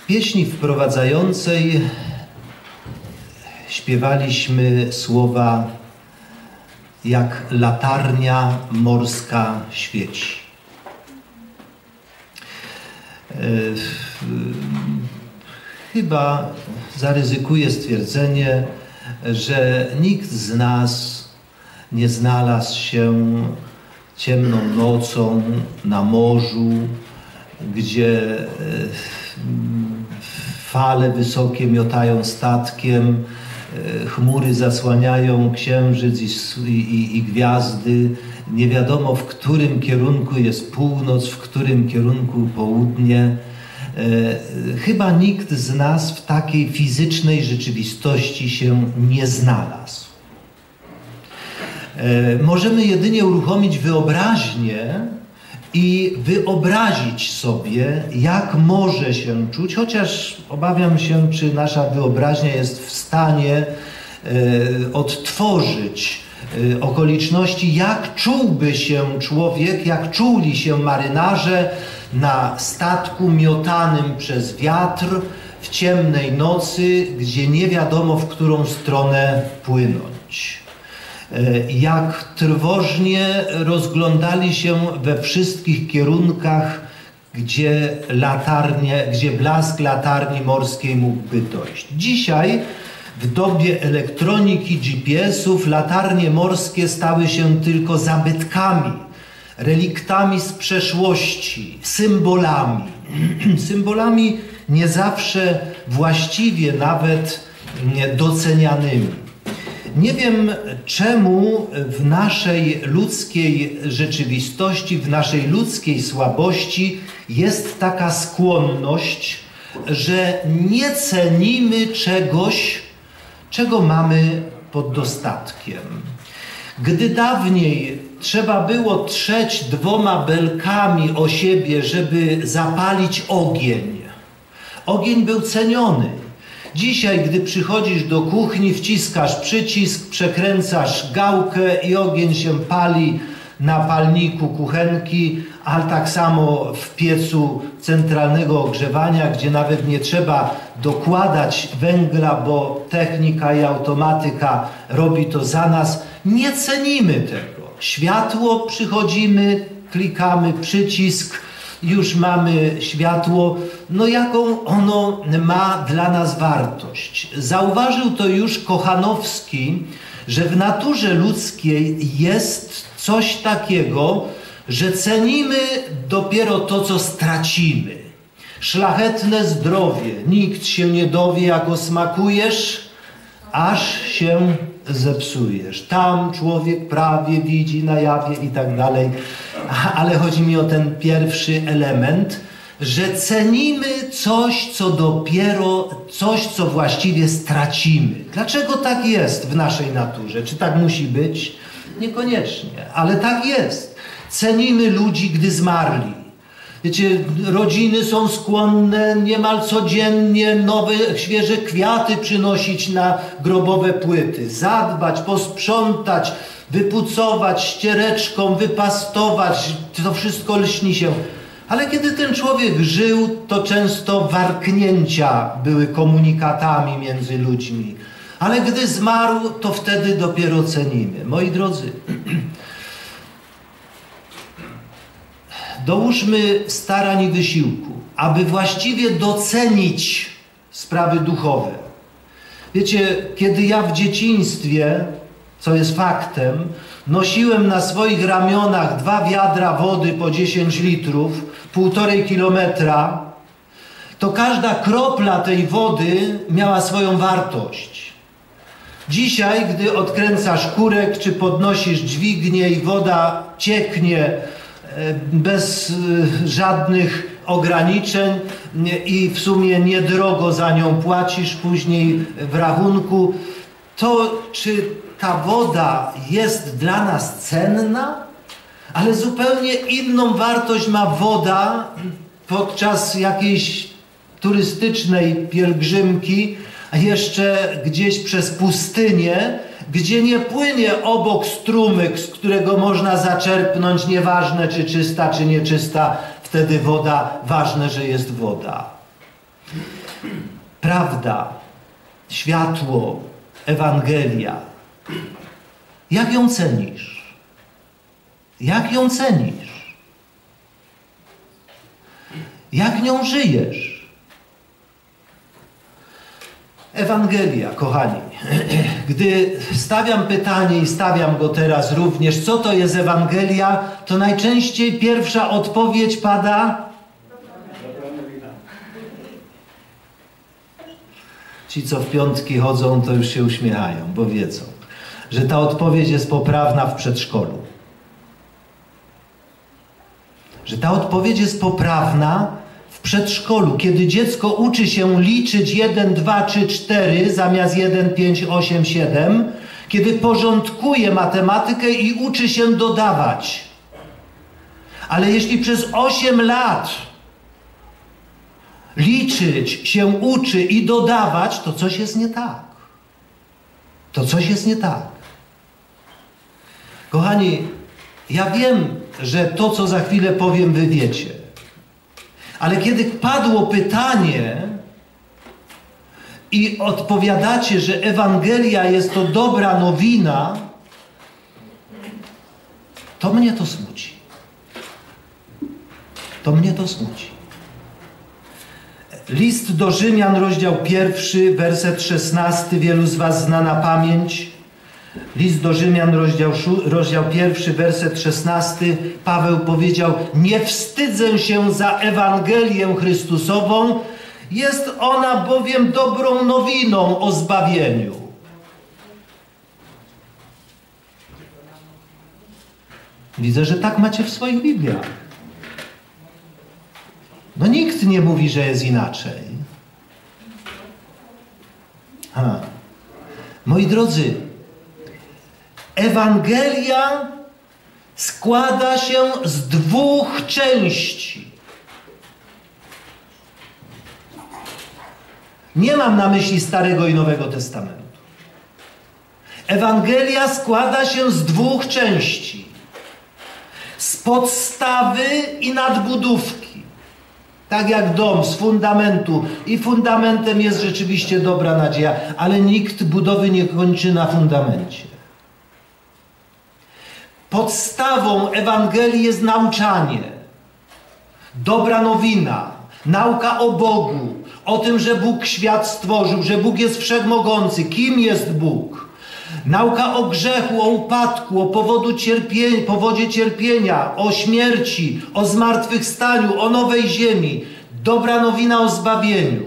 W pieśni wprowadzającej śpiewaliśmy słowa jak latarnia morska świeci. Chyba zaryzykuję stwierdzenie, że nikt z nas nie znalazł się ciemną nocą na morzu, gdzie fale wysokie miotają statkiem, chmury zasłaniają księżyc i gwiazdy. Nie wiadomo, w którym kierunku jest północ, w którym kierunku południe. Chyba nikt z nas w takiej fizycznej rzeczywistości się nie znalazł. Możemy jedynie uruchomić wyobraźnię i wyobrazić sobie, jak może się czuć, chociaż obawiam się, czy nasza wyobraźnia jest w stanie odtworzyć okoliczności, jak czułby się człowiek, jak czuli się marynarze na statku miotanym przez wiatr w ciemnej nocy, gdzie nie wiadomo, w którą stronę płynąć. Jak trwożnie rozglądali się we wszystkich kierunkach, gdzie blask latarni morskiej mógłby dojść. Dzisiaj, w dobie elektroniki, GPS-ów, latarnie morskie stały się tylko zabytkami, reliktami z przeszłości, symbolami. Symbolami nie zawsze właściwie nawet docenianymi. Nie wiem, czemu w naszej ludzkiej rzeczywistości, w naszej ludzkiej słabości jest taka skłonność, że nie cenimy czegoś, czego mamy pod dostatkiem. Gdy dawniej trzeba było trzeć 2 belkami o siebie, żeby zapalić ogień, ogień był ceniony. Dzisiaj, gdy przychodzisz do kuchni, wciskasz przycisk, przekręcasz gałkę i ogień się pali na palniku kuchenki, ale tak samo w piecu centralnego ogrzewania, gdzie nawet nie trzeba dokładać węgla, bo technika i automatyka robi to za nas. Nie cenimy tego. Światło, przychodzimy, klikamy przycisk, już mamy światło, no jaką ono ma dla nas wartość. Zauważył to już Kochanowski, że w naturze ludzkiej jest coś takiego, że cenimy dopiero to, co stracimy. Szlachetne zdrowie. Nikt się nie dowie, jak osmakujesz, aż się zepsujesz. Tam człowiek prawie widzi na jawie i tak dalej. Ale chodzi mi o ten pierwszy element, że cenimy coś, co właściwie stracimy. Dlaczego tak jest w naszej naturze? Czy tak musi być? Niekoniecznie, ale tak jest. Cenimy ludzi, gdy zmarli. Wiecie, rodziny są skłonne niemal codziennie nowe, świeże kwiaty przynosić na grobowe płyty, zadbać, posprzątać, wypucować ściereczką, wypastować, to wszystko lśni się. Ale kiedy ten człowiek żył, to często warknięcia były komunikatami między ludźmi. Ale gdy zmarł, to wtedy dopiero cenimy. Moi drodzy, dołóżmy starań i wysiłku, aby właściwie docenić sprawy duchowe. Wiecie, kiedy ja w dzieciństwie, co jest faktem, nosiłem na swoich ramionach 2 wiadra wody po 10 litrów, 1,5 kilometra, to każda kropla tej wody miała swoją wartość. Dzisiaj, gdy odkręcasz kurek, czy podnosisz dźwignię i woda cieknie bez żadnych ograniczeń i w sumie niedrogo za nią płacisz później w rachunku, to czy ta woda jest dla nas cenna? Ale zupełnie inną wartość ma woda podczas jakiejś turystycznej pielgrzymki, a jeszcze gdzieś przez pustynię, gdzie nie płynie obok strumyk, z którego można zaczerpnąć, nieważne czy czysta, czy nieczysta, wtedy woda, ważne, że jest woda. Prawda, światło, Ewangelia. Jak ją cenisz? Jak ją cenisz? Jak nią żyjesz? Ewangelia, kochani. Gdy stawiam pytanie i stawiam go teraz również, co to jest Ewangelia, to najczęściej pierwsza odpowiedź pada: ci, co w piątki chodzą, to już się uśmiechają, bo wiedzą, że ta odpowiedź jest poprawna w przedszkolu. Że ta odpowiedź jest poprawna w przedszkolu, kiedy dziecko uczy się liczyć 1, 2, 3, 4 zamiast 1, 5, 8, 7, kiedy porządkuje matematykę i uczy się dodawać. Ale jeśli przez 8 lat liczyć się uczy i dodawać, to coś jest nie tak. To coś jest nie tak. Kochani, ja wiem, że to, co za chwilę powiem, wy wiecie. Ale kiedy padło pytanie i odpowiadacie, że Ewangelia jest to dobra nowina, to mnie to smuci. To mnie to smuci. List do Rzymian, rozdział 1, werset 16, wielu z was zna na pamięć. List do Rzymian, rozdział 1, werset 16, Paweł powiedział: nie wstydzę się za Ewangelię Chrystusową, jest ona bowiem dobrą nowiną o zbawieniu. Widzę, że tak macie w swoich Bibliach. No nikt nie mówi, że jest inaczej. Moi drodzy, Ewangelia składa się z 2 części. Nie mam na myśli Starego i Nowego Testamentu. Ewangelia składa się z 2 części. Z podstawy i nadbudówki. Tak jak dom z fundamentu. I fundamentem jest rzeczywiście dobra nadzieja, ale nikt budowy nie kończy na fundamencie. Podstawą Ewangelii jest nauczanie. Dobra nowina. Nauka o Bogu. O tym, że Bóg świat stworzył, że Bóg jest wszechmogący. Kim jest Bóg? Nauka o grzechu, o upadku, o powodzie cierpienia, o śmierci, o zmartwychwstaniu, o nowej ziemi. Dobra nowina o zbawieniu.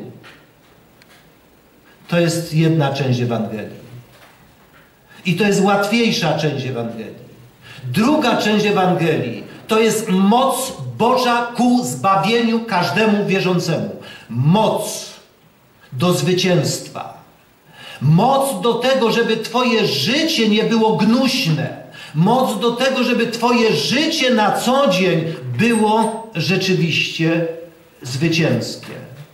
To jest jedna część Ewangelii. I to jest łatwiejsza część Ewangelii. Druga część Ewangelii to jest moc Boża ku zbawieniu każdemu wierzącemu. Moc do zwycięstwa. Moc do tego, żeby twoje życie nie było gnuśne. Moc do tego, żeby twoje życie na co dzień było rzeczywiście zwycięskie.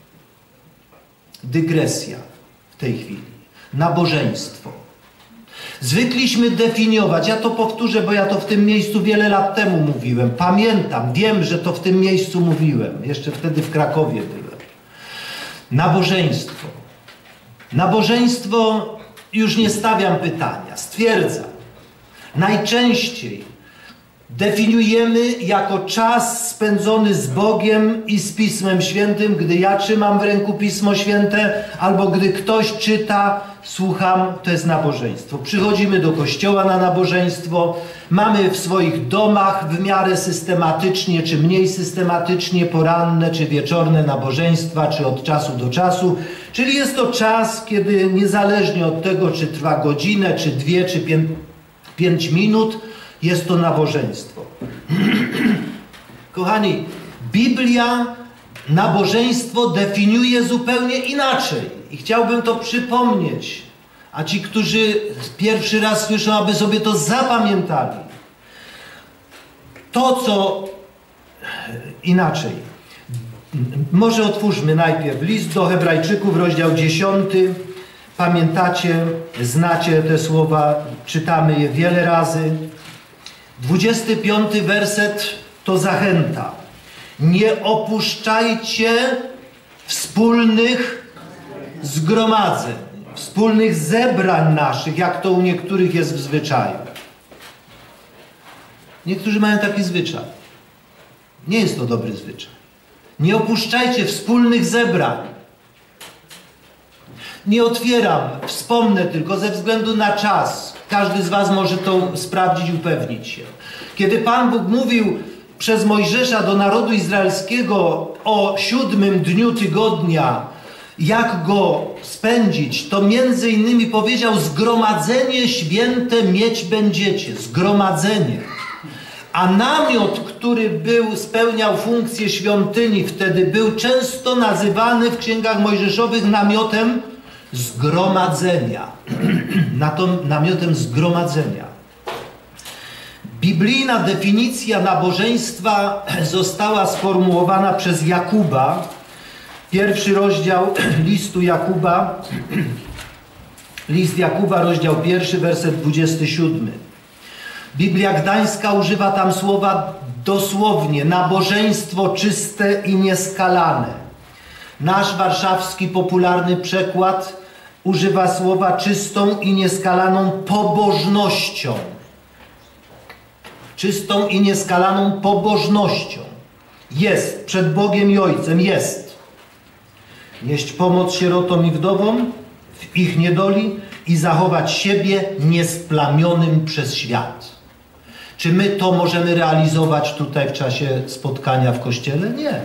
Dygresja w tej chwili. Nabożeństwo. Zwykliśmy definiować, ja to powtórzę, bo ja to w tym miejscu wiele lat temu mówiłem. Pamiętam, wiem, że to w tym miejscu mówiłem. Jeszcze wtedy w Krakowie byłem. Nabożeństwo. Nabożeństwo, już nie stawiam pytania, stwierdzam. Najczęściej definiujemy jako czas spędzony z Bogiem i z Pismem Świętym, gdy ja trzymam w ręku Pismo Święte, albo gdy ktoś czyta, słucham, to jest nabożeństwo. Przychodzimy do kościoła na nabożeństwo, mamy w swoich domach w miarę systematycznie, czy mniej systematycznie, poranne, czy wieczorne nabożeństwa, czy od czasu do czasu. Czyli jest to czas, kiedy niezależnie od tego, czy trwa godzinę, czy 2, czy 5 minut, jest to nabożeństwo. Kochani, Biblia nabożeństwo definiuje zupełnie inaczej. I chciałbym to przypomnieć. A ci, którzy pierwszy raz słyszą, aby sobie to zapamiętali. To, co inaczej. Może otwórzmy najpierw list do Hebrajczyków, rozdział 10. Pamiętacie, znacie te słowa, czytamy je wiele razy. 25 werset to zachęta. Nie opuszczajcie wspólnych zgromadzeń, wspólnych zebrań naszych, jak to u niektórych jest w zwyczaju. Niektórzy mają taki zwyczaj. Nie jest to dobry zwyczaj. Nie opuszczajcie wspólnych zebrań. Nie otwieram, wspomnę tylko ze względu na czas. Każdy z was może to sprawdzić, upewnić się. Kiedy Pan Bóg mówił przez Mojżesza do narodu izraelskiego o 7 dniu tygodnia, jak go spędzić, to między innymi powiedział: zgromadzenie święte mieć będziecie. Zgromadzenie. A namiot, który spełniał funkcję świątyni, wtedy był często nazywany w księgach mojżeszowych namiotem zgromadzenia. Namiotem zgromadzenia. Biblijna definicja nabożeństwa została sformułowana przez Jakuba. Pierwszy rozdział listu Jakuba. List Jakuba, rozdział 1, werset 27. Biblia Gdańska używa tam słowa dosłownie: nabożeństwo czyste i nieskalane. Nasz warszawski popularny przekład używa słowa czystą i nieskalaną pobożnością. Czystą i nieskalaną pobożnością. Jest przed Bogiem i Ojcem, jest. Nieść pomoc sierotom i wdowom w ich niedoli i zachować siebie niesplamionym przez świat. Czy my to możemy realizować tutaj w czasie spotkania w kościele? Nie.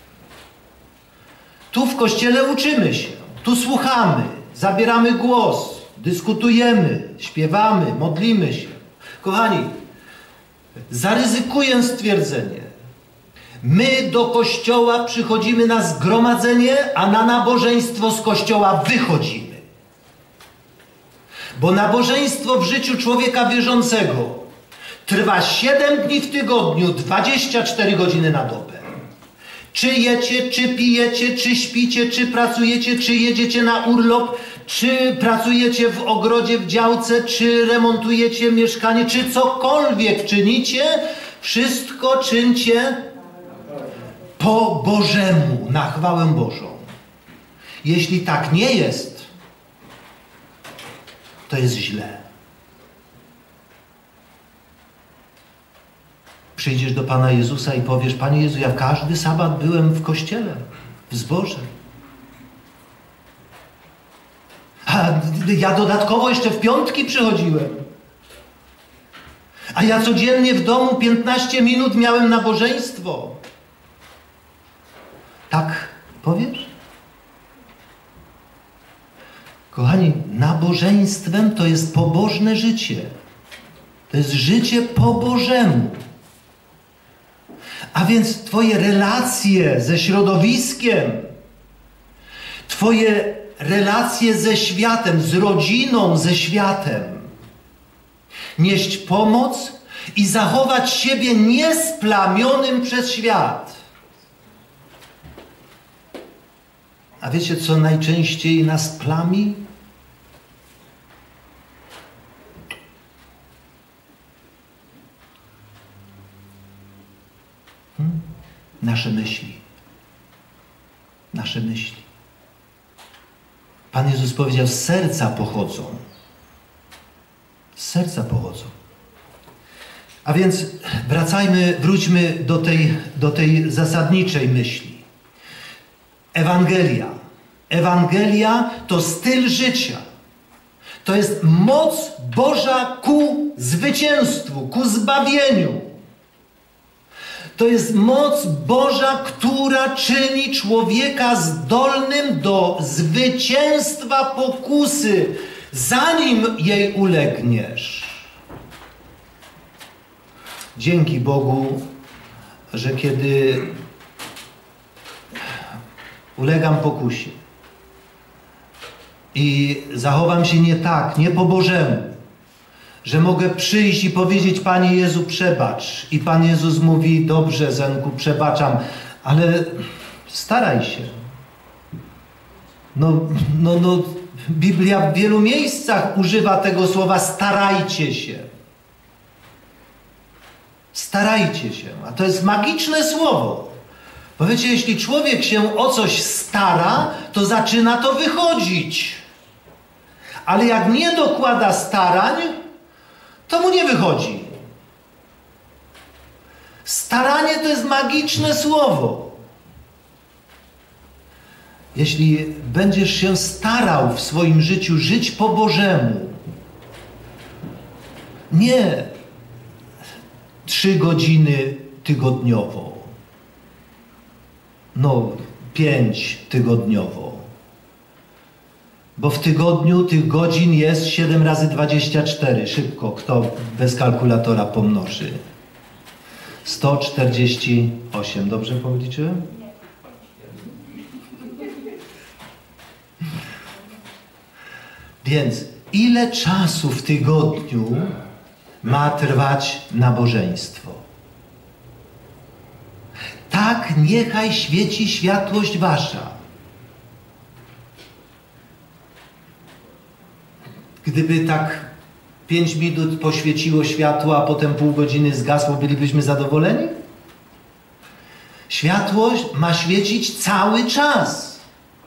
Tu w kościele uczymy się, tu słuchamy, zabieramy głos, dyskutujemy, śpiewamy, modlimy się. Kochani, zaryzykuję stwierdzenie. My do kościoła przychodzimy na zgromadzenie, a na nabożeństwo z kościoła wychodzimy. Bo nabożeństwo w życiu człowieka wierzącego trwa 7 dni w tygodniu, 24 godziny na dobę. Czy jecie, czy pijecie, czy śpicie, czy pracujecie, czy jedziecie na urlop, czy pracujecie w ogrodzie, w działce, czy remontujecie mieszkanie, czy cokolwiek czynicie, wszystko czyńcie po Bożemu, na chwałę Bożą. Jeśli tak nie jest, to jest źle. Przyjdziesz do Pana Jezusa i powiesz: Panie Jezu, ja każdy sabat byłem w kościele, w zborze. A ja dodatkowo jeszcze w piątki przychodziłem. A ja codziennie w domu 15 minut miałem nabożeństwo. Tak powiesz? Kochani, nabożeństwem to jest pobożne życie. To jest życie po Bożemu. A więc twoje relacje ze środowiskiem, twoje relacje ze światem, z rodziną, ze światem. Nieść pomoc i zachować siebie niesplamionym przez świat. A wiecie, co najczęściej nas plami? Nasze myśli. Nasze myśli. Pan Jezus powiedział: z serca pochodzą. Z serca pochodzą. A więc wróćmy do tej zasadniczej myśli. Ewangelia. Ewangelia to styl życia. To jest moc Boża ku zwycięstwu, ku zbawieniu. To jest moc Boża, która czyni człowieka zdolnym do zwycięstwa pokusy, zanim jej ulegniesz. Dzięki Bogu, że kiedy ulegam pokusie i zachowam się nie tak, nie po Bożemu, że mogę przyjść i powiedzieć: Panie Jezu, przebacz. I Pan Jezus mówi: dobrze, Zenku, przebaczam, ale staraj się. Biblia w wielu miejscach używa tego słowa: starajcie się. Starajcie się. A to jest magiczne słowo. Bo wiecie, jeśli człowiek się o coś stara, to zaczyna to wychodzić. Ale jak nie dokłada starań, to mu nie wychodzi. Staranie to jest magiczne słowo. Jeśli będziesz się starał w swoim życiu żyć po Bożemu, nie 3 godziny tygodniowo, 5 tygodniowo, bo w tygodniu tych godzin jest 7 razy 24. Szybko, kto bez kalkulatora pomnoży? 148. Dobrze policzyłem? Więc ile czasu w tygodniu ma trwać nabożeństwo? Tak niechaj świeci światłość wasza. Gdyby tak 5 minut poświeciło światło, a potem pół godziny zgasło, bylibyśmy zadowoleni? Światłość ma świecić cały czas.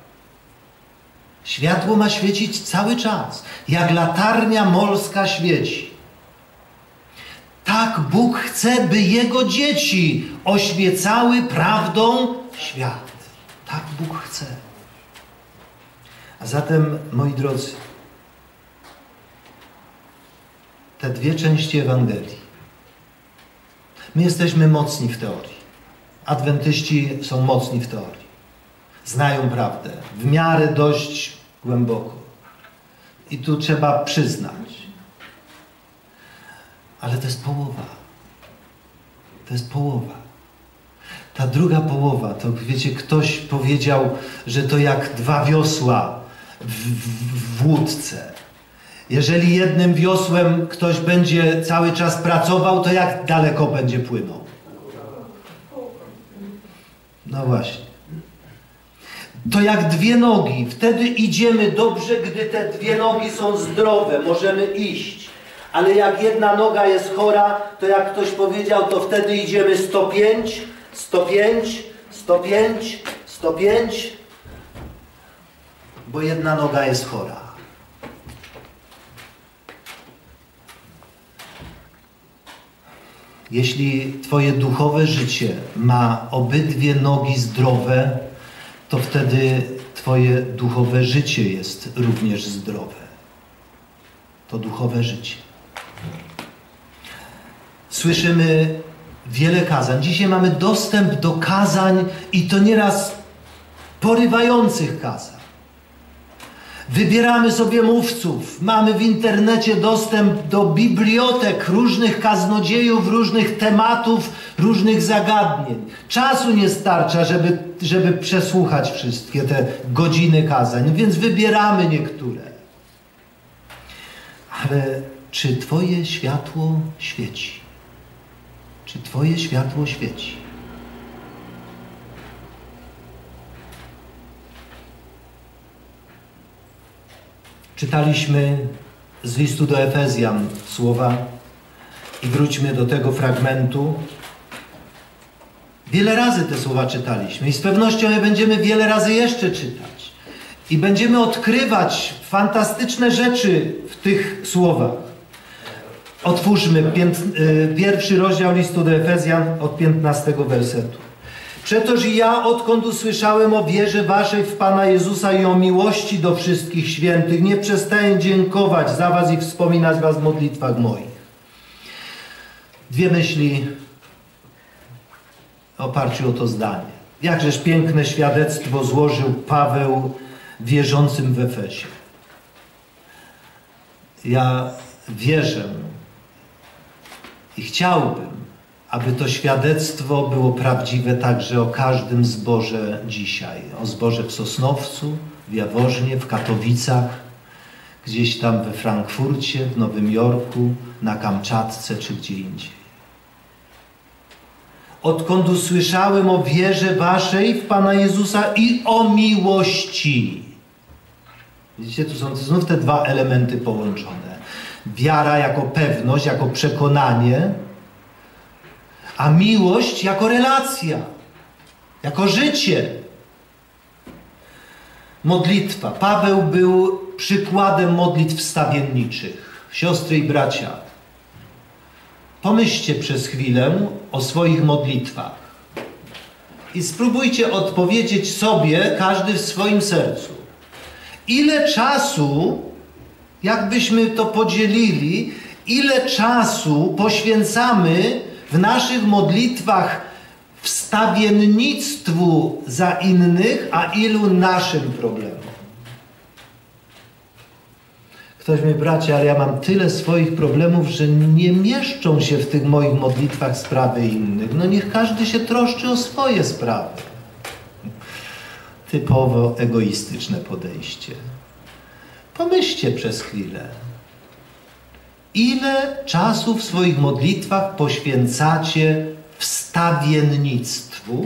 Światło ma świecić cały czas. Jak latarnia morska świeci. Tak Bóg chce, by Jego dzieci oświecały prawdą świat. Tak Bóg chce. A zatem, moi drodzy, te 2 części Ewangelii. My jesteśmy mocni w teorii. Adwentyści są mocni w teorii. Znają prawdę. W miarę dość głęboko. I tu trzeba przyznać. Ale to jest połowa. To jest połowa. Ta druga połowa, to wiecie, ktoś powiedział, że to jak 2 wiosła w łódce. Jeżeli jednym wiosłem ktoś będzie cały czas pracował, to jak daleko będzie płynął? No właśnie. To jak 2 nogi. Wtedy idziemy dobrze, gdy te 2 nogi są zdrowe. Możemy iść. Ale jak jedna noga jest chora, to jak ktoś powiedział, to wtedy idziemy 105, 105, 105, 105, bo jedna noga jest chora. Jeśli twoje duchowe życie ma obydwie nogi zdrowe, to wtedy twoje duchowe życie jest również zdrowe. To duchowe życie. Słyszymy wiele kazań. Dzisiaj mamy dostęp do kazań i to nieraz porywających kazań. Wybieramy sobie mówców. Mamy w internecie dostęp do bibliotek różnych kaznodziejów, różnych tematów, różnych zagadnień. Czasu nie starcza, żeby przesłuchać wszystkie te godziny kazań, więc wybieramy niektóre. Ale czy twoje światło świeci? Czy twoje światło świeci? Czytaliśmy z listu do Efezjan słowa i wróćmy do tego fragmentu. Wiele razy te słowa czytaliśmy i z pewnością je będziemy wiele razy jeszcze czytać. I będziemy odkrywać fantastyczne rzeczy w tych słowach. Otwórzmy 1 rozdział listu do Efezjan od 15 wersetu. Przetoż i ja, odkąd usłyszałem o wierze waszej w Pana Jezusa i o miłości do wszystkich świętych, nie przestaję dziękować za was i wspominać was w modlitwach moich. 2 myśli w oparciu o to zdanie. Jakżeż piękne świadectwo złożył Paweł wierzącym w Efezie. Ja wierzę i chciałbym, aby to świadectwo było prawdziwe także o każdym zborze dzisiaj. O zborze w Sosnowcu, w Jaworznie, w Katowicach, gdzieś tam we Frankfurcie, w Nowym Jorku, na Kamczatce czy gdzie indziej. Odkąd usłyszałem o wierze waszej w Pana Jezusa i o miłości. Widzicie, tu są znów te 2 elementy połączone. Wiara jako pewność, jako przekonanie, a miłość jako relacja. jako życie. Modlitwa. Paweł był przykładem modlitw wstawienniczych. Siostry i bracia, pomyślcie przez chwilę o swoich modlitwach i spróbujcie odpowiedzieć sobie, każdy w swoim sercu. Ile czasu, jakbyśmy to podzielili, ile czasu poświęcamy w naszych modlitwach wstawiennictwu za innych, a ilu naszym problemom? Ktoś mi, bracie, ale ja mam tyle swoich problemów, że nie mieszczą się w tych moich modlitwach sprawy innych. No niech każdy się troszczy o swoje sprawy. Typowo egoistyczne podejście. Pomyślcie przez chwilę. Ile czasu w swoich modlitwach poświęcacie wstawiennictwu,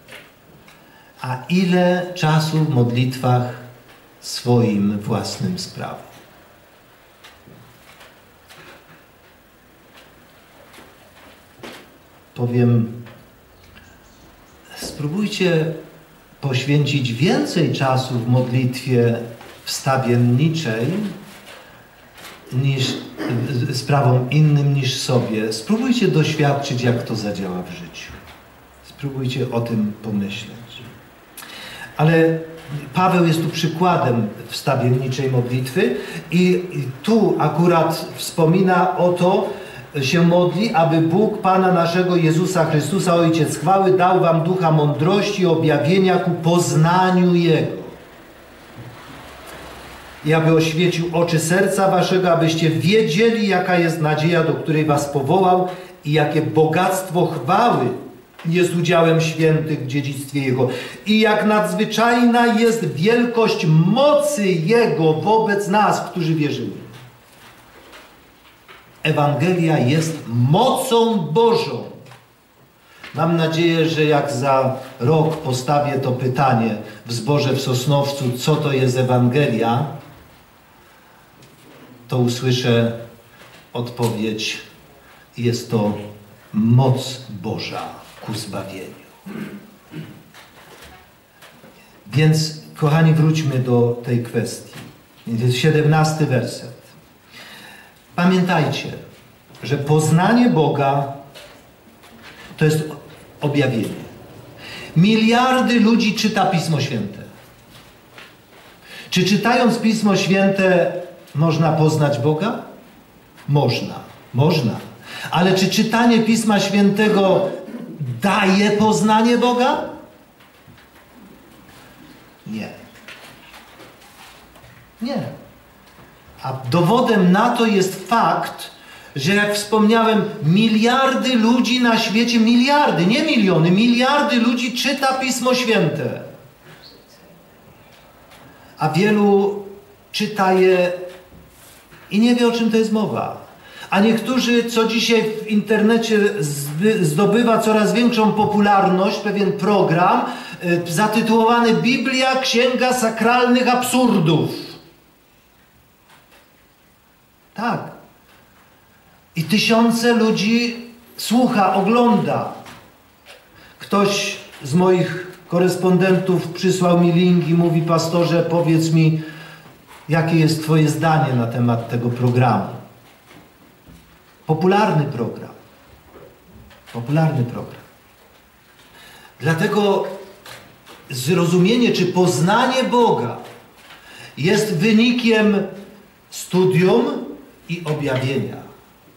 a ile czasu w modlitwach swoim własnym sprawom? Powiem, spróbujcie poświęcić więcej czasu w modlitwie wstawienniczej niż sprawom innym niż sobie. Spróbujcie doświadczyć, jak to zadziała w życiu. Spróbujcie o tym pomyśleć. Ale Paweł jest tu przykładem wstawienniczej modlitwy i tu akurat wspomina o to, się modli, aby Bóg Pana naszego Jezusa Chrystusa, Ojciec chwały, dał wam ducha mądrości i objawienia ku poznaniu Jego. I aby oświecił oczy serca waszego, abyście wiedzieli, jaka jest nadzieja, do której was powołał i jakie bogactwo chwały jest udziałem świętych w dziedzictwie Jego. I jak nadzwyczajna jest wielkość mocy Jego wobec nas, którzy wierzymy. Ewangelia jest mocą Bożą. Mam nadzieję, że jak za rok postawię to pytanie w zborze w Sosnowcu, co to jest Ewangelia, to usłyszę odpowiedź: jest to moc Boża ku zbawieniu. Więc, kochani, wróćmy do tej kwestii. 17 werset. Pamiętajcie, że poznanie Boga to jest objawienie. Miliardy ludzi czyta Pismo Święte. Czy czytając Pismo Święte można poznać Boga? Można. Ale czy czytanie Pisma Świętego daje poznanie Boga? Nie. A dowodem na to jest fakt, że jak wspomniałem, miliardy ludzi na świecie, miliardy, nie miliony, miliardy ludzi czyta Pismo Święte. A wielu czyta je i nie wie, o czym to jest mowa. A niektórzy, co dzisiaj w internecie zdobywa coraz większą popularność, pewien program zatytułowany Biblia, Księga Sakralnych Absurdów. Tak. I tysiące ludzi słucha, ogląda. Ktoś z moich korespondentów przysłał mi link i mówi: pastorze, powiedz mi, jakie jest twoje zdanie na temat tego programu. Popularny program. Dlatego zrozumienie, czy poznanie Boga jest wynikiem studium i objawienia.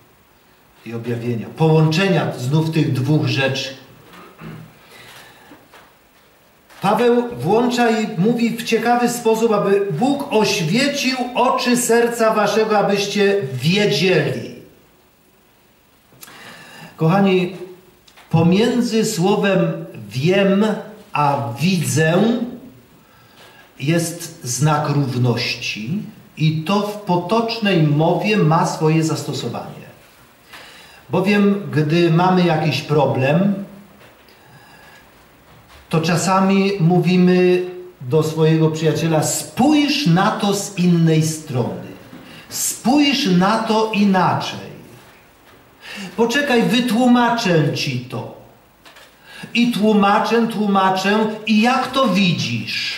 Połączenia znów tych dwóch rzeczy. Paweł włącza i mówi w ciekawy sposób, aby Bóg oświecił oczy serca waszego, abyście wiedzieli. Kochani, pomiędzy słowem wiem a widzę jest znak równości i to w potocznej mowie ma swoje zastosowanie. Bowiem, gdy mamy jakiś problem, to czasami mówimy do swojego przyjaciela: spójrz na to z innej strony. Spójrz na to inaczej. Poczekaj, wytłumaczę ci to. I tłumaczę i jak to widzisz?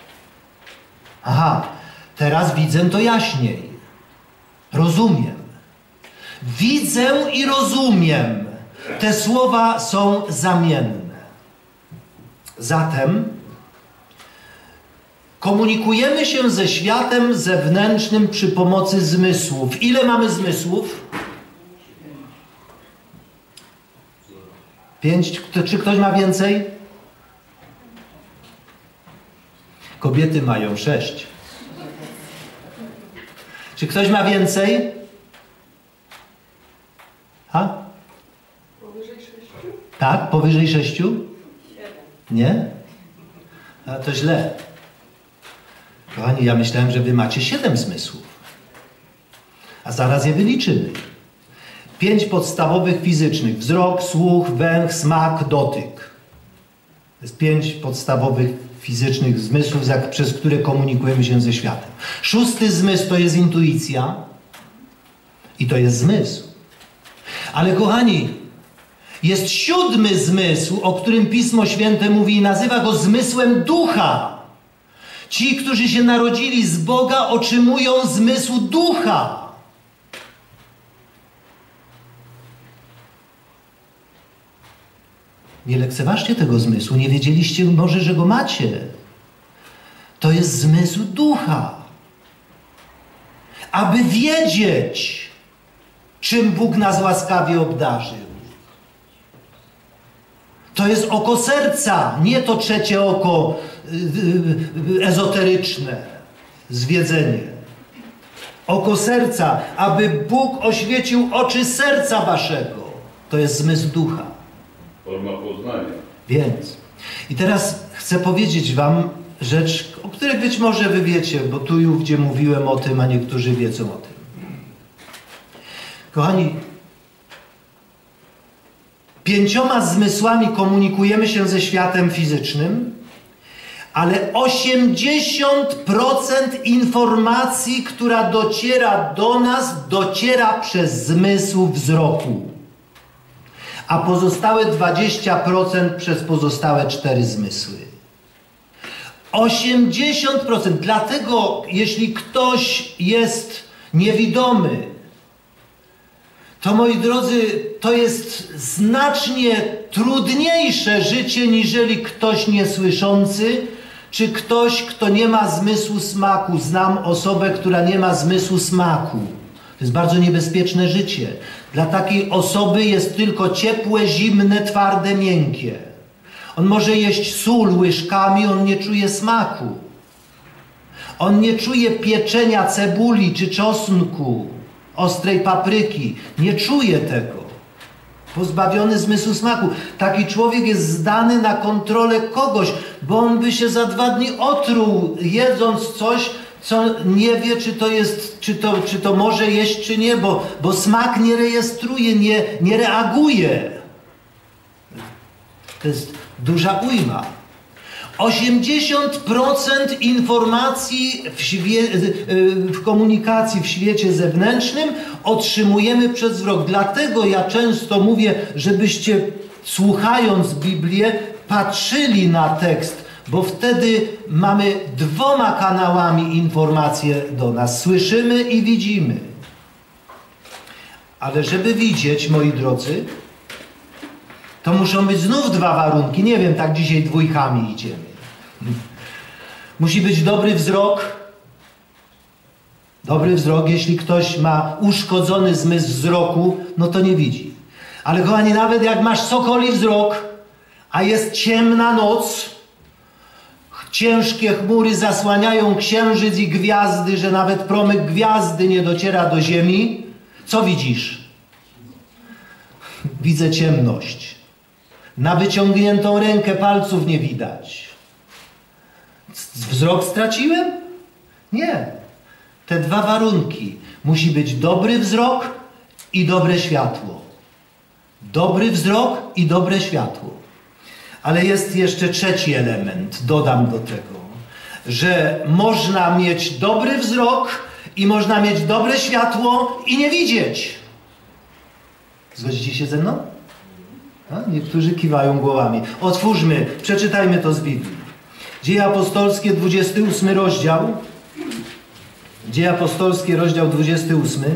Aha, teraz widzę to jaśniej. Rozumiem. Widzę i rozumiem. Te słowa są zamienne. Zatem komunikujemy się ze światem zewnętrznym przy pomocy zmysłów. Ile mamy zmysłów? 5. Czy ktoś ma więcej? Kobiety mają 6. Czy ktoś ma więcej? Ha? Powyżej 6? Tak? Powyżej 6? 7. Nie? A to źle. Kochani, ja myślałem, że wy macie 7 zmysłów. A zaraz je wyliczymy. 5 podstawowych fizycznych. Wzrok, słuch, węch, smak, dotyk. To jest 5 podstawowych fizycznych zmysłów, przez które komunikujemy się ze światem. 6. zmysł to jest intuicja. I to jest zmysł. Ale kochani, jest 7. zmysł, o którym Pismo Święte mówi i nazywa go zmysłem ducha. Ci, którzy się narodzili z Boga, otrzymują zmysł ducha. Nie lekceważcie tego zmysłu. Nie wiedzieliście może, że go macie. To jest zmysł ducha. Aby wiedzieć, czym Bóg nas łaskawie obdarzył. To jest oko serca, nie to trzecie oko ezoteryczne, zwiedzenie. Oko serca, aby Bóg oświecił oczy serca waszego. To jest zmysł ducha. Forma poznania. Więc. I teraz chcę powiedzieć wam rzecz, o której być może wy wiecie, bo tu i ówdzie mówiłem o tym, a niektórzy wiedzą o tym. Kochani, 5 zmysłami komunikujemy się ze światem fizycznym, ale 80% informacji, która dociera do nas, dociera przez zmysł wzroku. A pozostałe 20% przez pozostałe 4 zmysły. 80%. Dlatego, jeśli ktoś jest niewidomy, to moi drodzy, to jest znacznie trudniejsze życie, niżeli ktoś niesłyszący, czy ktoś, kto nie ma zmysłu smaku. Znam osobę, która nie ma zmysłu smaku. To jest bardzo niebezpieczne życie. Dla takiej osoby jest tylko ciepłe, zimne, twarde, miękkie. On może jeść sól łyżkami, on nie czuje smaku. On nie czuje pieczenia cebuli czy czosnku, ostrej papryki. Nie czuje tego. Pozbawiony zmysłu smaku. Taki człowiek jest zdany na kontrolę kogoś, bo on by się za 2 dni otruł, jedząc coś, co nie wie, czy to jest, czy to może jeść, czy nie, bo smak nie rejestruje, nie reaguje. To jest duża ujma. 80% informacji w komunikacji w świecie zewnętrznym otrzymujemy przez wzrok. Dlatego ja często mówię, żebyście słuchając Biblię patrzyli na tekst, bo wtedy mamy 2 kanałami informacje do nas. Słyszymy i widzimy. Ale żeby widzieć, moi drodzy, to muszą być znów 2 warunki. Nie wiem, tak dzisiaj 2 idziemy. Musi być dobry wzrok. Dobry wzrok, jeśli ktoś ma uszkodzony zmysł wzroku, no to nie widzi. Ale kochani, nawet jak masz sokoli wzrok, a jest ciemna noc, ciężkie chmury zasłaniają księżyc i gwiazdy, że nawet promyk gwiazdy nie dociera do ziemi, co widzisz? Widzę ciemność. Na wyciągniętą rękę palców nie widać. Wzrok straciłem? Nie. Te 2 warunki. Musi być dobry wzrok i dobre światło. Dobry wzrok i dobre światło. Ale jest jeszcze 3 element, dodam do tego, że można mieć dobry wzrok i można mieć dobre światło i nie widzieć. Zgodzicie się ze mną? A niektórzy kiwają głowami. Otwórzmy, przeczytajmy to z Biblii. Dzieje apostolskie, 28 rozdział. Dzieje apostolskie, rozdział 28.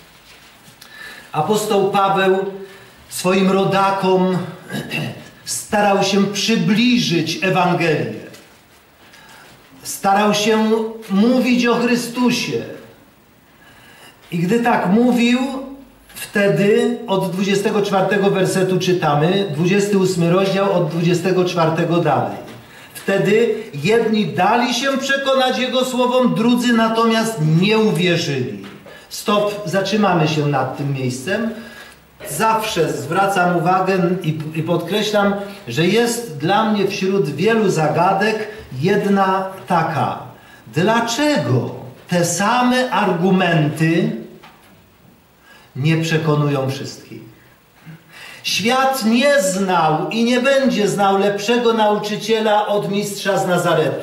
Apostoł Paweł swoim rodakom starał się przybliżyć Ewangelię. Starał się mówić o Chrystusie. I gdy tak mówił, wtedy od 24 wersetu czytamy, 28 rozdział od 24 dalej. Wtedy jedni dali się przekonać Jego słowom, drudzy natomiast nie uwierzyli. Stop, zatrzymamy się nad tym miejscem. Zawsze zwracam uwagę i podkreślam, że jest dla mnie wśród wielu zagadek jedna taka. Dlaczego te same argumenty nie przekonują wszystkich? Świat nie znał i nie będzie znał lepszego nauczyciela od mistrza z Nazaretu.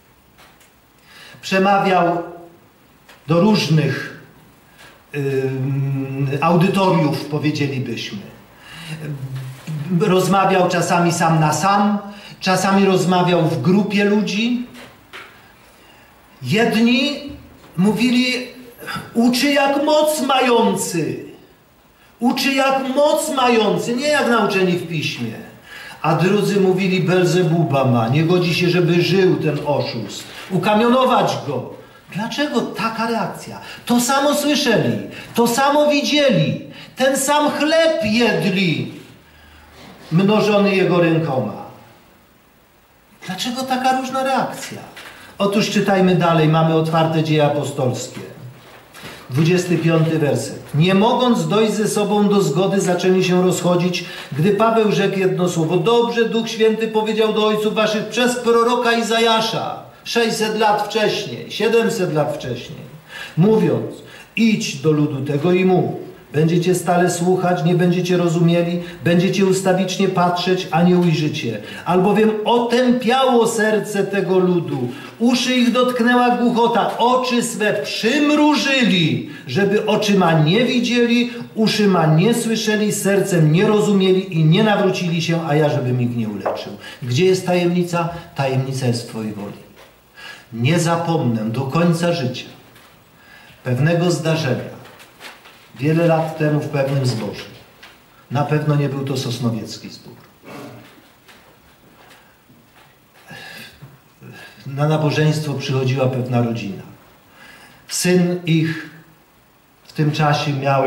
Przemawiał do różnych audytoriów, powiedzielibyśmy. Rozmawiał czasami sam na sam, czasami rozmawiał w grupie ludzi. Jedni mówili, uczy jak moc mający. Uczy jak moc mający, nie jak nauczeni w piśmie. A drudzy mówili, Belzebuba ma, nie godzi się, żeby żył ten oszust. Ukamionować go. Dlaczego taka reakcja? To samo słyszeli, to samo widzieli, ten sam chleb jedli, mnożony jego rękoma. Dlaczego taka różna reakcja? Otóż czytajmy dalej, mamy otwarte Dzieje apostolskie. 25 werset. Nie mogąc dojść ze sobą do zgody, zaczęli się rozchodzić, gdy Paweł rzekł jedno słowo. Dobrze, Duch Święty powiedział do ojców waszych przez proroka Izajasza 600 lat wcześniej, 700 lat wcześniej, mówiąc, idź do ludu tego i mów. Będziecie stale słuchać, nie będziecie rozumieli, będziecie ustawicznie patrzeć, a nie ujrzycie. Albowiem otępiało serce tego ludu, uszy ich dotknęła głuchota, oczy swe przymrużyli, żeby oczyma nie widzieli, uszyma nie słyszeli, sercem nie rozumieli i nie nawrócili się, a ja żebym ich nie uleczył. Gdzie jest tajemnica? Tajemnica jest w Twojej woli. Nie zapomnę do końca życia pewnego zdarzenia, wiele lat temu w pewnym zborze. Na pewno nie był to sosnowiecki zbór. Na nabożeństwo przychodziła pewna rodzina. Syn ich w tym czasie miał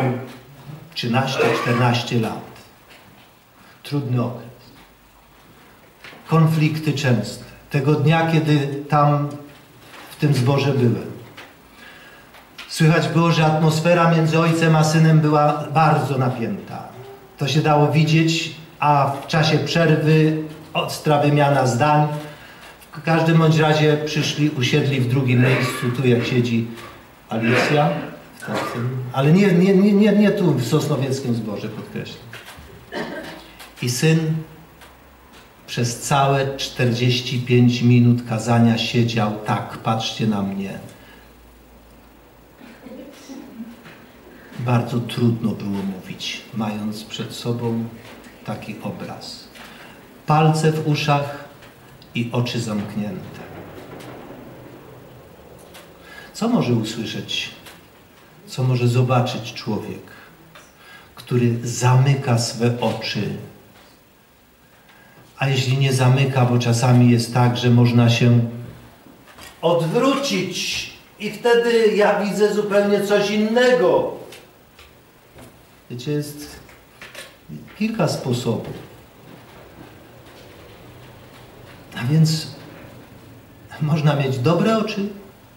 13-14 lat. Trudny okres. Konflikty częste. Tego dnia, kiedy tam w tym zborze byłem, słychać było, że atmosfera między ojcem a synem była bardzo napięta. To się dało widzieć, a w czasie przerwy ostra wymiana zdań. W każdym bądź razie przyszli, usiedli w drugim miejscu, tu jak siedzi Alicja, ale nie tu w sosnowieckim zborze, podkreślam. I syn przez całe 45 minut kazania siedział tak, patrzcie na mnie. Bardzo trudno było mówić, mając przed sobą taki obraz. Palce w uszach i oczy zamknięte. Co może usłyszeć, co może zobaczyć człowiek, który zamyka swe oczy? A jeśli nie zamyka, bo czasami jest tak, że można się odwrócić i wtedy ja widzę zupełnie coś innego. Wiecie, jest kilka sposobów. A więc można mieć dobre oczy,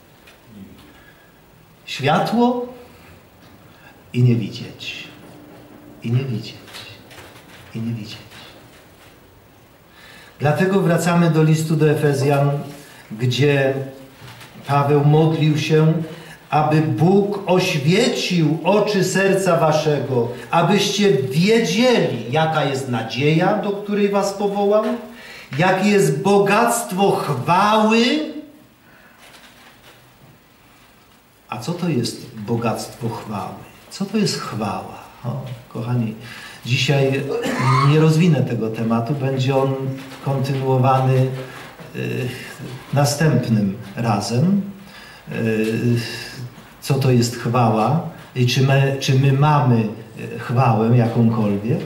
światło i nie widzieć. I nie widzieć. I nie widzieć. Dlatego wracamy do listu do Efezjan, gdzie Paweł modlił się, aby Bóg oświecił oczy serca waszego, abyście wiedzieli, jaka jest nadzieja, do której was powołał, jakie jest bogactwo chwały. A co to jest bogactwo chwały? Co to jest chwała? Kochani, dzisiaj nie rozwinę tego tematu, będzie on kontynuowany następnym razem. Co to jest chwała i czy my mamy chwałę jakąkolwiek.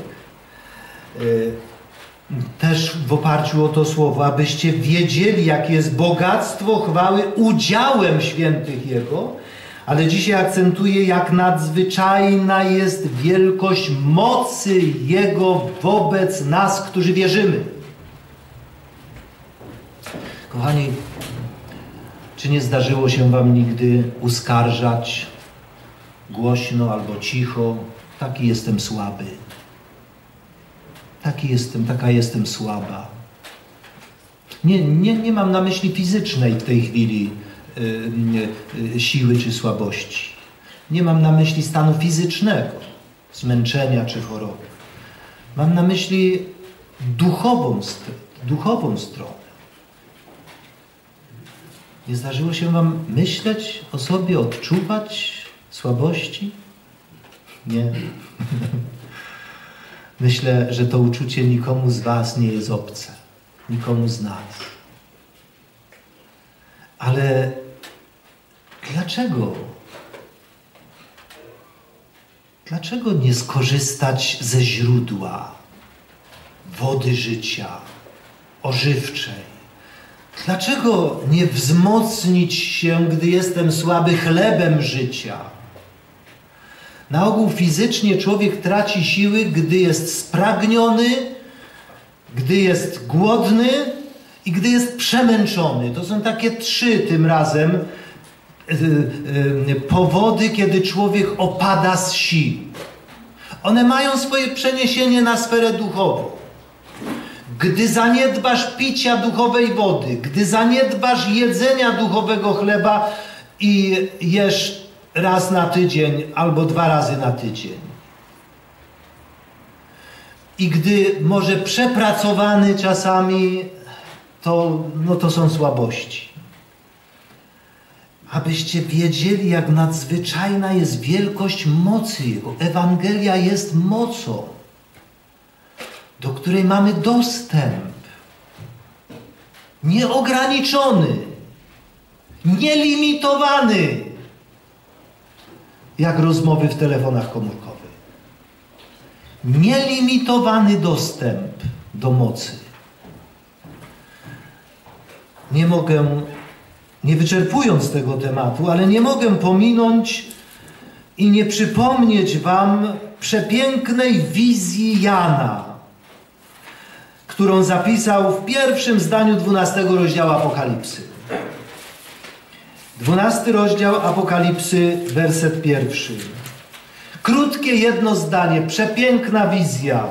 Też w oparciu o to słowo, abyście wiedzieli, jakie jest bogactwo chwały udziałem świętych Jego, ale dzisiaj akcentuję, jak nadzwyczajna jest wielkość mocy Jego wobec nas, którzy wierzymy. Kochani, czy nie zdarzyło się wam nigdy uskarżać głośno albo cicho? Taki jestem słaby. Taka jestem słaba. Nie mam na myśli fizycznej w tej chwili siły czy słabości. Nie mam na myśli stanu fizycznego, zmęczenia czy choroby. Mam na myśli duchową stronę. Nie zdarzyło się wam myśleć o sobie, odczuwać słabości? Nie. Myślę, że to uczucie nikomu z was nie jest obce. Nikomu z nas. Ale dlaczego? Dlaczego nie skorzystać ze źródła wody życia, ożywczej? Dlaczego nie wzmocnić się, gdy jestem słaby, chlebem życia? Na ogół fizycznie człowiek traci siły, gdy jest spragniony, gdy jest głodny i gdy jest przemęczony. To są takie 3 tym razem powody, kiedy człowiek opada z sił. One mają swoje przeniesienie na sferę duchową. Gdy zaniedbasz picia duchowej wody, gdy zaniedbasz jedzenia duchowego chleba i jesz raz na tydzień albo 2 razy na tydzień. I gdy może przepracowany czasami, to są słabości. Abyście wiedzieli, jak nadzwyczajna jest wielkość mocy Jego. Ewangelia jest mocą, do której mamy dostęp. Nieograniczony, nielimitowany, jak rozmowy w telefonach komórkowych. Nielimitowany dostęp do mocy. Nie mogę, nie wyczerpując tego tematu, ale nie mogę pominąć i nie przypomnieć wam przepięknej wizji Jana, którą zapisał w pierwszym zdaniu 12 rozdziału Apokalipsy. 12 rozdział Apokalipsy, werset 1. Krótkie jedno zdanie, przepiękna wizja.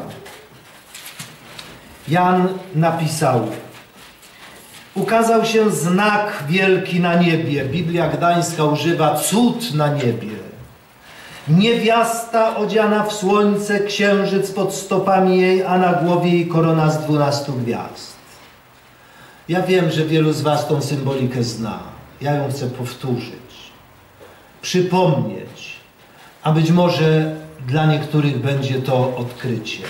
Jan napisał: ukazał się znak wielki na niebie. Biblia Gdańska używa cud na niebie. Niewiasta odziana w słońce, księżyc pod stopami jej, a na głowie jej korona z 12 gwiazd. Ja wiem, że wielu z was tą symbolikę zna. Ja ją chcę powtórzyć, przypomnieć, a być może dla niektórych będzie to odkrycie.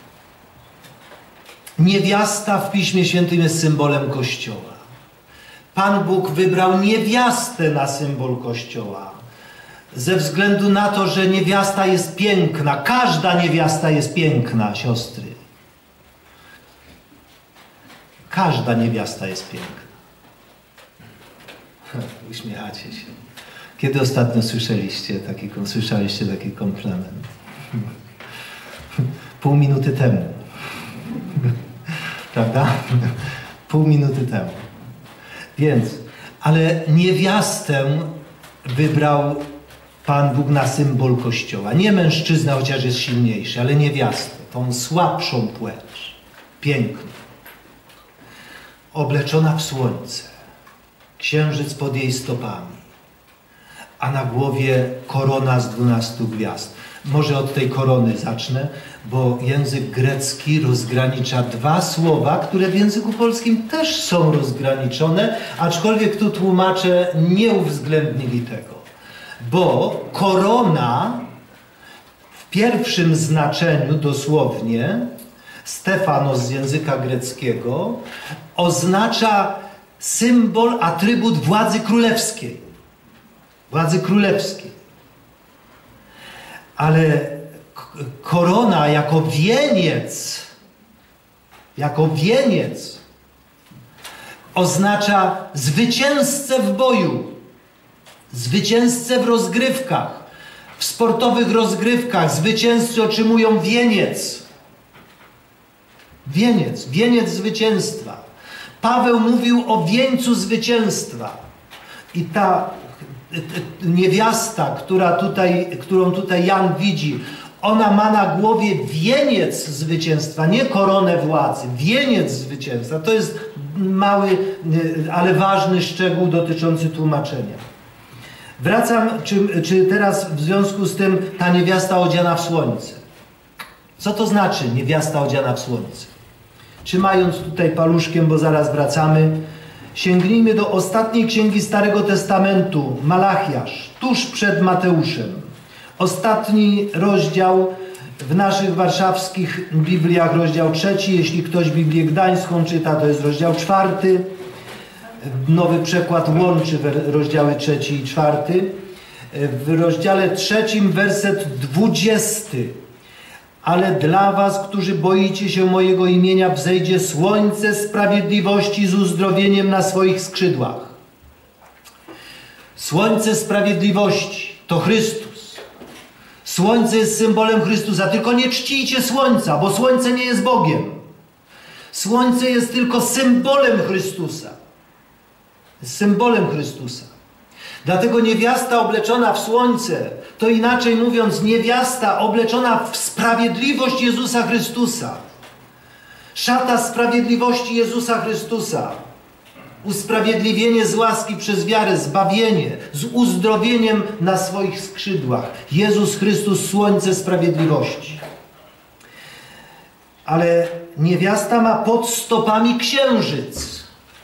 Niewiasta w Piśmie Świętym jest symbolem Kościoła. Pan Bóg wybrał niewiastę na symbol Kościoła. Ze względu na to, że niewiasta jest piękna. Każda niewiasta jest piękna, siostry. Każda niewiasta jest piękna. Uśmiechacie się. Kiedy ostatnio słyszeliście taki komplement? Pół minuty temu. Prawda? Pół minuty temu. Więc, ale niewiastę wybrał Pan Bóg na symbol Kościoła. Nie mężczyzna, chociaż jest silniejszy, ale niewiastę, tą słabszą płeć. Piękną. Obleczona w słońce. Księżyc pod jej stopami. A na głowie korona z 12 gwiazd. Może od tej korony zacznę, bo język grecki rozgranicza 2 słowa, które w języku polskim też są rozgraniczone, aczkolwiek tu tłumacze nie uwzględnili tego. Bo korona w W pierwszym znaczeniu dosłownie Stefanos z języka greckiego oznacza symbol, atrybut władzy królewskiej. Władzy królewskiej. Ale korona jako wieniec oznacza zwycięzcę w boju, zwycięzcę w rozgrywkach. W sportowych rozgrywkach zwycięzcy otrzymują wieniec. Wieniec zwycięstwa. Paweł mówił o wieńcu zwycięstwa. I ta niewiasta, którą tutaj Jan widzi, ona ma na głowie wieniec zwycięstwa, nie koronę władzy, wieniec zwycięstwa. To jest mały, ale ważny szczegół dotyczący tłumaczenia. Wracam, czy teraz w związku z tym ta niewiasta odziana w słońce. Co to znaczy niewiasta odziana w słońce? Trzymając tutaj paluszkiem, bo zaraz wracamy, sięgnijmy do ostatniej księgi Starego Testamentu, Malachiasz, tuż przed Mateuszem. Ostatni rozdział w naszych warszawskich Bibliach, rozdział 3. Jeśli ktoś Biblię Gdańską czyta, to jest rozdział 4. Nowy przekład łączy rozdziały 3 i 4. W rozdziale 3, werset 20. Ale dla was, którzy boicie się mojego imienia, wzejdzie słońce sprawiedliwości z uzdrowieniem na swoich skrzydłach. Słońce sprawiedliwości to Chrystus. Słońce jest symbolem Chrystusa. Tylko nie czcijcie słońca, bo słońce nie jest Bogiem. Słońce jest tylko symbolem Chrystusa. Symbolem Chrystusa. Dlatego niewiasta obleczona w słońce, to inaczej mówiąc, niewiasta obleczona w sprawiedliwość Jezusa Chrystusa. Szata sprawiedliwości Jezusa Chrystusa. Usprawiedliwienie z łaski przez wiarę, zbawienie, z uzdrowieniem na swoich skrzydłach. Jezus Chrystus, słońce sprawiedliwości. Ale niewiasta ma pod stopami księżyc.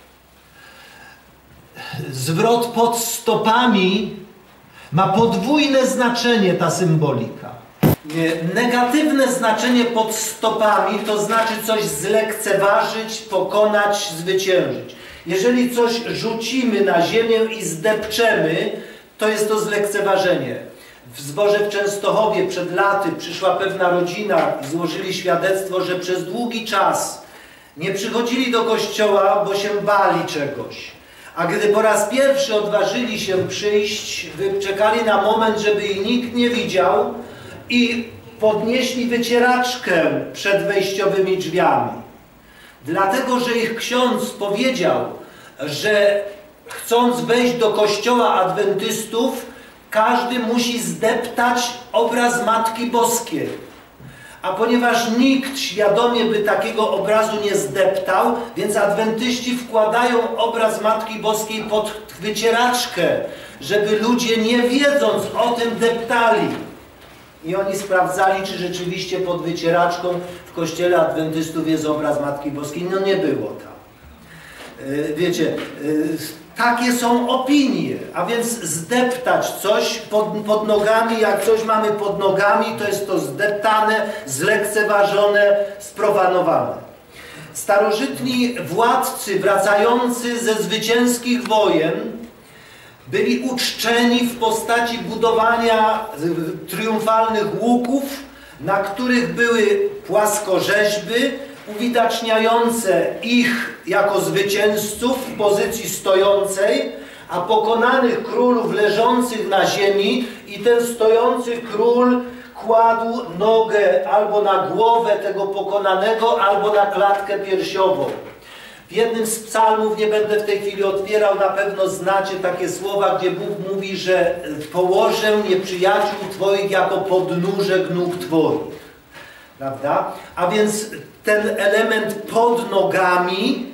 Zwrot pod stopami ma podwójne znaczenie, ta symbolika. Negatywne znaczenie pod stopami to znaczy coś zlekceważyć, pokonać, zwyciężyć. Jeżeli coś rzucimy na ziemię i zdepczemy, to jest to zlekceważenie. W zborze w Częstochowie przed laty przyszła pewna rodzina i złożyli świadectwo, że przez długi czas nie przychodzili do kościoła, bo się bali czegoś. A gdy po raz pierwszy odważyli się przyjść, czekali na moment, żeby ich nikt nie widział i podnieśli wycieraczkę przed wejściowymi drzwiami. Dlatego, że ich ksiądz powiedział, że chcąc wejść do kościoła adwentystów, każdy musi zdeptać obraz Matki Boskiej. A ponieważ nikt świadomie by takiego obrazu nie zdeptał, więc adwentyści wkładają obraz Matki Boskiej pod wycieraczkę, żeby ludzie nie wiedząc o tym deptali. I oni sprawdzali, czy rzeczywiście pod wycieraczką w kościele adwentystów jest obraz Matki Boskiej. No nie było tam. Wiecie, takie są opinie, a więc zdeptać coś pod nogami, jak coś mamy pod nogami, to jest to zdeptane, zlekceważone, sprofanowane. Starożytni władcy wracający ze zwycięskich wojen byli uczczeni w postaci budowania triumfalnych łuków, na których były płaskorzeźby uwidaczniające ich jako zwycięzców w pozycji stojącej, a pokonanych królów leżących na ziemi i ten stojący król kładł nogę albo na głowę tego pokonanego, albo na klatkę piersiową. W jednym z psalmów, nie będę w tej chwili otwierał, na pewno znacie takie słowa, gdzie Bóg mówi, że położę nieprzyjaciół Twoich jako podnóżek nóg Twoich. Prawda? A więc ten element pod nogami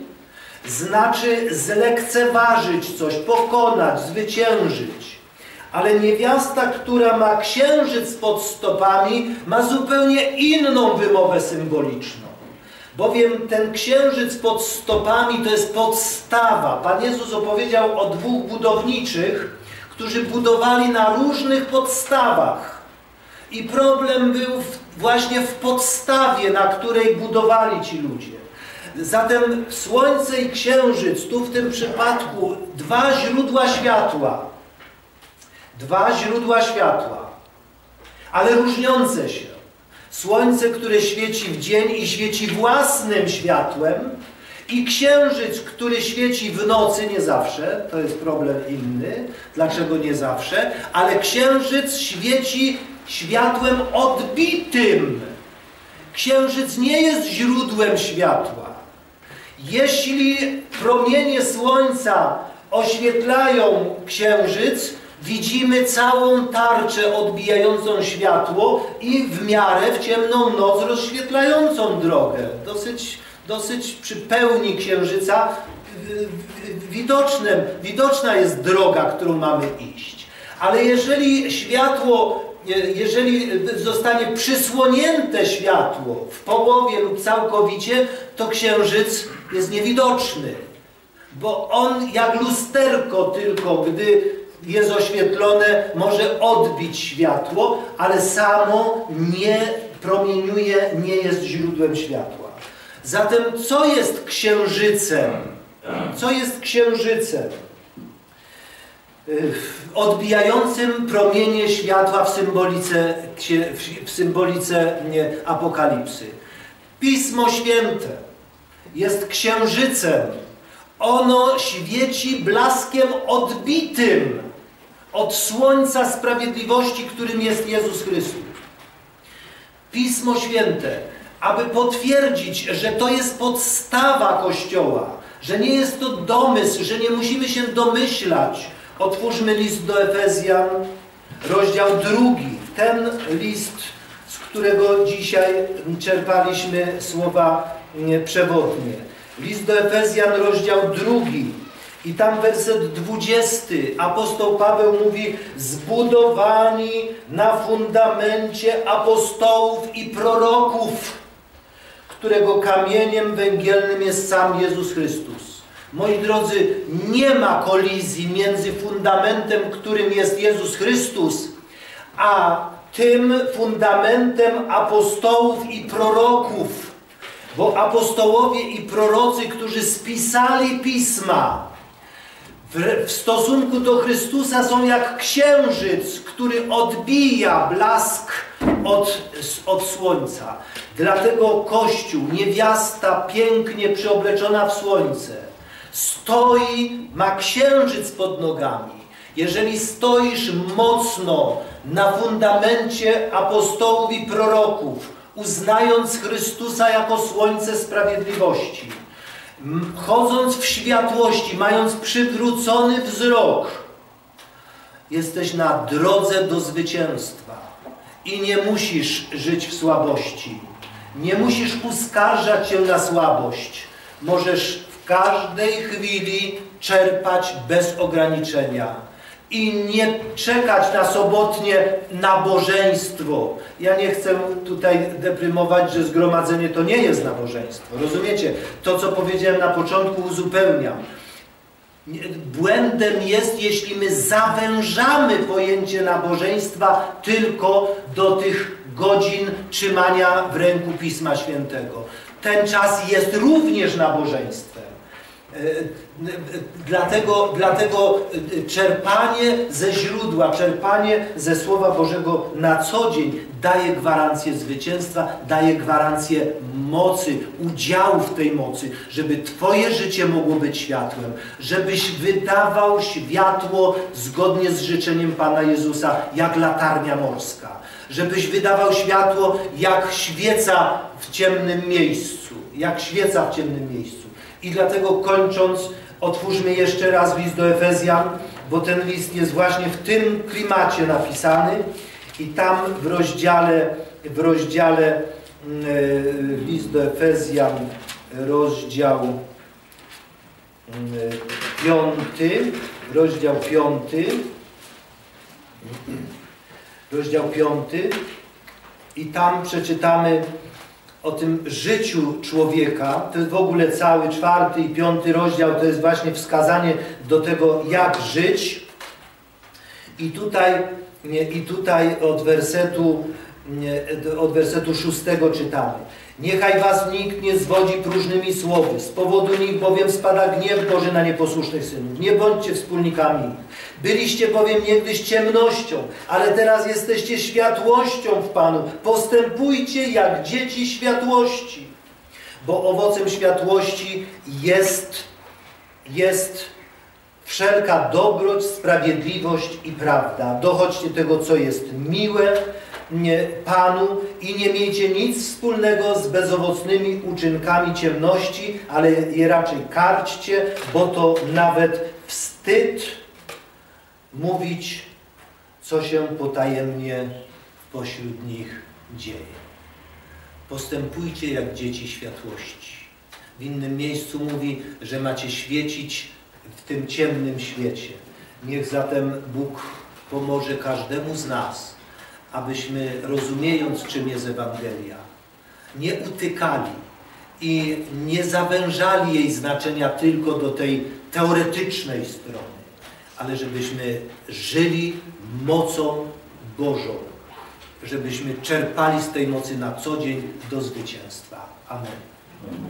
znaczy zlekceważyć coś, pokonać, zwyciężyć. Ale niewiasta, która ma księżyc pod stopami, ma zupełnie inną wymowę symboliczną. Bowiem ten księżyc pod stopami to jest podstawa. Pan Jezus opowiedział o dwóch budowniczych, którzy budowali na różnych podstawach. I problem był właśnie w podstawie, na której budowali ci ludzie. Zatem słońce i księżyc, tu w tym przypadku dwa źródła światła. Dwa źródła światła, ale różniące się. Słońce, które świeci w dzień i świeci własnym światłem, i księżyc, który świeci w nocy, nie zawsze, to jest problem inny, dlaczego nie zawsze, ale księżyc świeci światłem odbitym. Księżyc nie jest źródłem światła. Jeśli promienie słońca oświetlają księżyc, widzimy całą tarczę odbijającą światło i w miarę w ciemną noc rozświetlającą drogę. Dosyć przy pełni księżyca widoczna jest droga, którą mamy iść. Ale jeżeli zostanie przysłonięte światło w połowie lub całkowicie, to księżyc jest niewidoczny. Bo on jak lusterko tylko, gdy jest oświetlone, może odbić światło, ale samo nie promieniuje, nie jest źródłem światła. Zatem co jest księżycem? Co jest księżycem? Odbijającym promienie światła w symbolice Apokalipsy. Pismo Święte jest księżycem. Ono świeci blaskiem odbitym od słońca sprawiedliwości, którym jest Jezus Chrystus. Pismo Święte, aby potwierdzić, że to jest podstawa Kościoła, że nie jest to domysł, że nie musimy się domyślać. Otwórzmy list do Efezjan, rozdział 2. Ten list, z którego dzisiaj czerpaliśmy słowa przewodnie. List do Efezjan, rozdział 2. I tam werset 20. Apostoł Paweł mówi: zbudowani na fundamencie apostołów i proroków, którego kamieniem węgielnym jest sam Jezus Chrystus. Moi drodzy, nie ma kolizji między fundamentem, którym jest Jezus Chrystus, a tym fundamentem apostołów i proroków. Bo apostołowie i prorocy, którzy spisali pisma, w stosunku do Chrystusa są jak księżyc, który odbija blask od słońca. Dlatego Kościół, niewiasta pięknie przyobleczona w słońce, ma księżyc pod nogami. Jeżeli stoisz mocno na fundamencie apostołów i proroków, uznając Chrystusa jako słońce sprawiedliwości, chodząc w światłości, mając przywrócony wzrok, jesteś na drodze do zwycięstwa i nie musisz żyć w słabości. Nie musisz uskarżać się na słabość. Możesz w każdej chwili czerpać bez ograniczenia i nie czekać na sobotnie nabożeństwo. Ja nie chcę tutaj deprymować, że zgromadzenie to nie jest nabożeństwo. Rozumiecie? To, co powiedziałem na początku, uzupełniam. Błędem jest, jeśli my zawężamy pojęcie nabożeństwa tylko do tych godzin trzymania w ręku Pisma Świętego. Ten czas jest również nabożeństwem. Dlatego czerpanie ze źródła, czerpanie ze Słowa Bożego na co dzień daje gwarancję zwycięstwa, daje gwarancję mocy, udziału w tej mocy, żeby Twoje życie mogło być światłem, żebyś wydawał światło zgodnie z życzeniem Pana Jezusa, jak latarnia morska, żebyś wydawał światło jak świeca w ciemnym miejscu, I dlatego kończąc, otwórzmy jeszcze raz list do Efezjan, bo ten list jest właśnie w tym klimacie napisany i tam w rozdziale list do Efezjan, rozdział 5 i tam przeczytamy o tym życiu człowieka. To jest w ogóle cały 4. i 5. rozdział, to jest właśnie wskazanie do tego, jak żyć. I tutaj od wersetu 6 czytamy. Niechaj was nikt nie zwodzi próżnymi słowy, z powodu nich bowiem spada gniew Boży na nieposłusznych synów. Nie bądźcie wspólnikami. Byliście bowiem niegdyś ciemnością, ale teraz jesteście światłością w Panu. Postępujcie jak dzieci światłości, bo owocem światłości jest wszelka dobroć, sprawiedliwość i prawda. Dochodźcie tego, co jest miłe Panu i nie miejcie nic wspólnego z bezowocnymi uczynkami ciemności, ale je raczej karćcie, bo to nawet wstyd mówić, co się potajemnie pośród nich dzieje. Postępujcie jak dzieci światłości. W innym miejscu mówi, że macie świecić w tym ciemnym świecie. Niech zatem Bóg pomoże każdemu z nas, abyśmy, rozumiejąc, czym jest Ewangelia, nie utykali i nie zawężali jej znaczenia tylko do tej teoretycznej strony, ale żebyśmy żyli mocą Bożą, żebyśmy czerpali z tej mocy na co dzień do zwycięstwa. Amen.